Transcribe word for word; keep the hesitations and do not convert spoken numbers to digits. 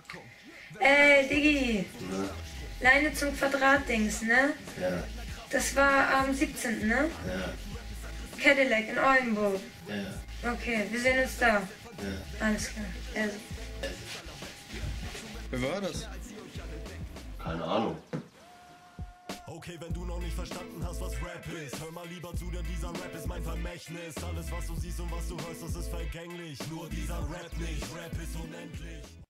Ey, Diggi. Na? Leine zum Quadratdings, ne? Ja. Das war am siebzehnten, ne? Ja. Cadillac in Oldenburg. Ja. Okay, wir sehen uns da. Ja. Alles klar. Also. Wer war das? Keine Ahnung. Okay, wenn du noch nicht verstanden hast, was Rap ist, hör mal lieber zu, denn dieser Rap ist mein Vermächtnis. Alles, was du siehst und was du hörst, das ist vergänglich. Nur dieser Rap nicht, Rap ist unendlich.